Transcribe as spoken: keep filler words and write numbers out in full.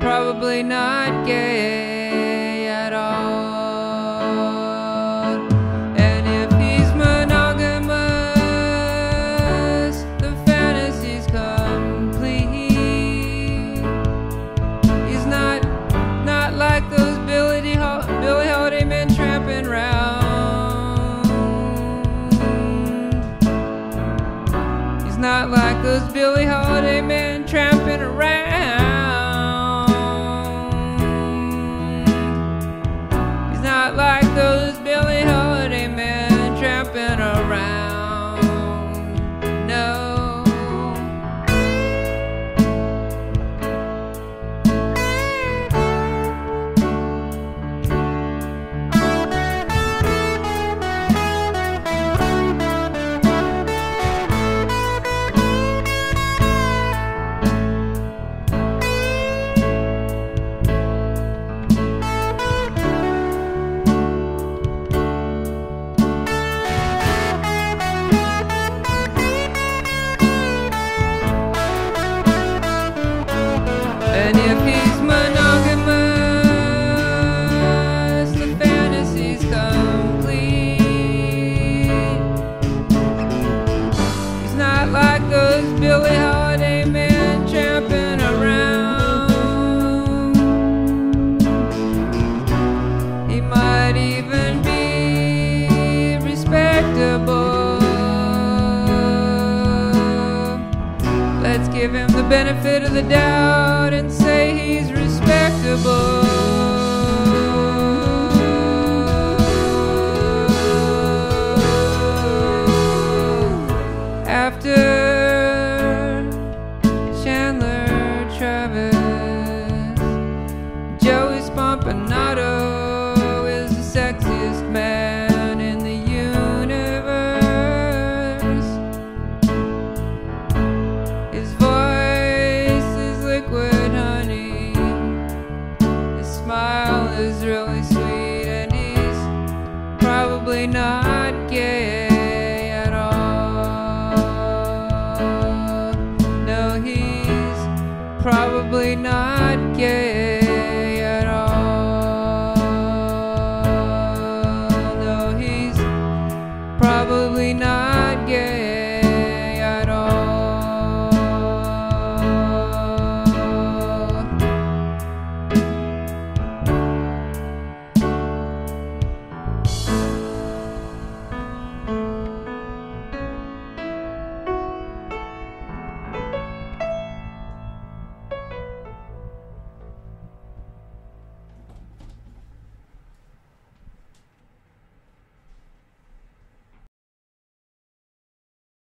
probably not gay at all. And if he's monogamous, the fantasy's complete. He's not not like those Billy Hol- Billie Holiday men tramping round. He's not like those Billie Holiday men tramping around. He's not like those Billie Holiday men tramping around. No. And if he's monogamous, the fantasy's complete. He's not like those Billie Holiday men tramping around. He might even be respectable. Let's give him the benefit of the doubt and say he's respectable. After Chandler Travis, Joey Spompanato is the sexiest man in the universe. His voice is liquid honey. His smile is really sweet, and he's probably not gay at all. No, he's probably not gay.